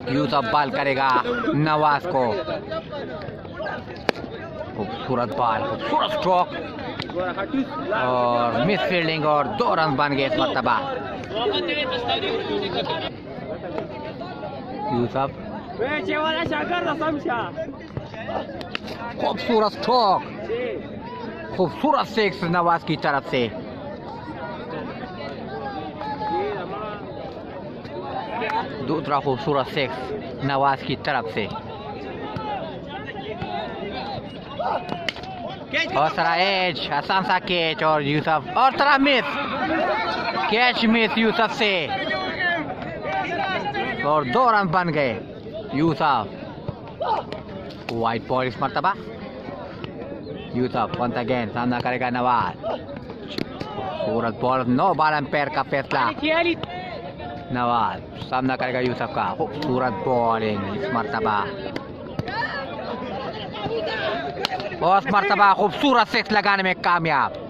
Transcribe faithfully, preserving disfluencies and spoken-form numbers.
Yusuf ball करेगा नवाज को। खूबसूरत बॉल, खूबसूरत स्ट्रोक और मिस फील्डिंग और दो रन बन गए इस मरतबा। यूसुफ खूबसूरत स्ट्रोक, खूबसूरत सिक्स नवाज की तरफ से। दूसरा खूबसूरत सिक्स नवाज की तरफ से। और सारा एज, आसान सा कैच और यूसुफ और सारा मिस, कैच मिस यूसुफ से और दो रन बन गए। यूसुफ वाइट बॉल इस मरतबा। यूसुफ वंस अगेन सामना करेगा नवाज। खूबसूरत बॉल, नो बॉल एम्पायर का फैसला। नवाज सामना करेगा यूसुफ का। खूबसूरत बॉलिंग इस मरतबा और इस मरतबा खूबसूरत सिक्स लगाने में कामयाब।